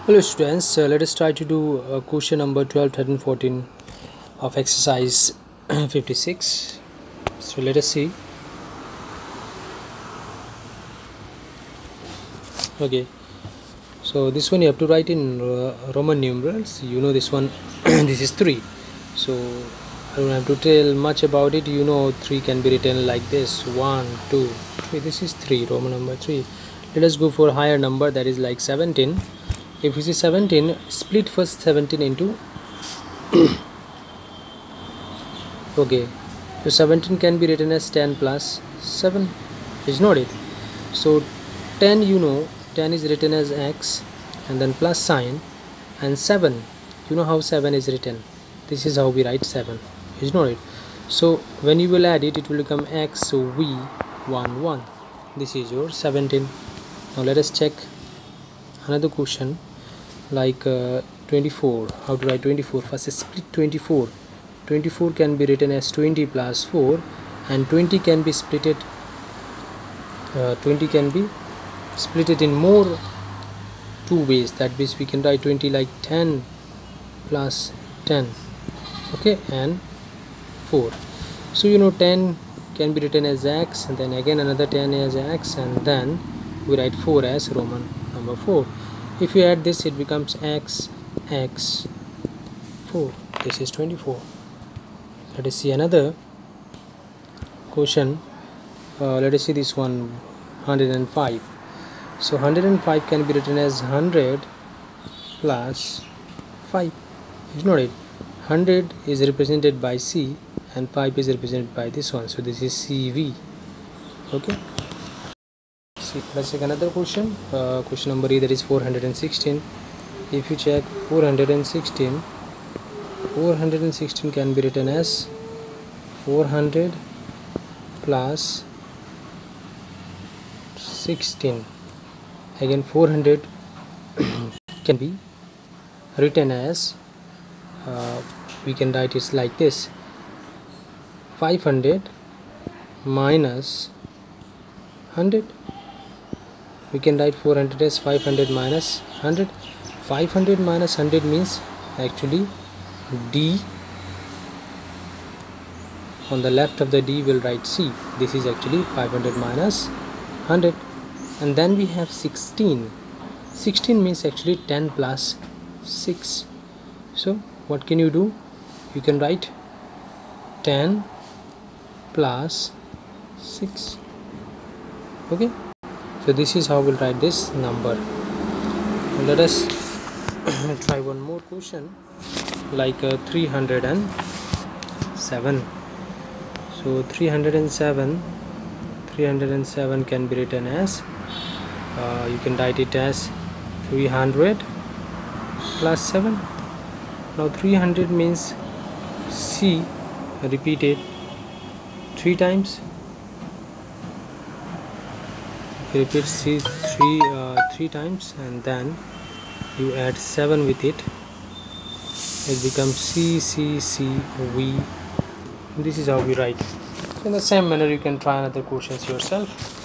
Hello students, let us try to do question number 12, 13, 14 of exercise 56. So let us see. Okay, so this one you have to write in Roman numerals. You know this one. This is 3, so I don't have to tell much about it. You know 3 can be written like this: 1, 2, 3. This is 3, Roman number 3. Let us go for a higher number, that is like 17. If you see 17, split first 17 into okay, so 17 can be written as 10 plus 7, is not it? So 10, you know 10 is written as x and then plus sign, and 7, you know how 7 is written. This is how we write 7, is not it? So when you will add it, it will become x, so v 1 1. This is your 17. Now let us check another question like 24. How to write 24? First split 24. 24 can be written as 20 plus 4, and 20 can be splitted 20 can be splitted in more two ways. That means we can write 20 like 10 plus 10, okay, and 4. So you know 10 can be written as x, and then again another 10 as x, and then we write 4 as Roman number 4. If you add this, it becomes x 4. This is 24. Let us see another question. Let us see this one, 105. So 105 can be written as 100 plus 5, is not it? 100 is represented by C and 5 is represented by this one, so this is CV. Okay, let's take another question. Question number E, that is 416. If you check 416 can be written as 400 plus 16. Again 400 can be written as we can write it like this: 500 minus 100. We can write 400 as 500 minus 100. 500 minus 100 means actually D. On the left of the D will write C. This is actually 500 minus 100. And then we have 16. 16 means actually 10 plus 6. So what can you do? You can write 10 plus 6. Okay, so this is how we'll write this number. Let us try one more question like 307. So 307 can be written as you can write it as 300 plus 7. Now 300 means C repeated 3 times. Repeat C 3 times, and then you add 7 with it. It becomes C C C V. This is how we write. In the same manner, you can try another questions yourself.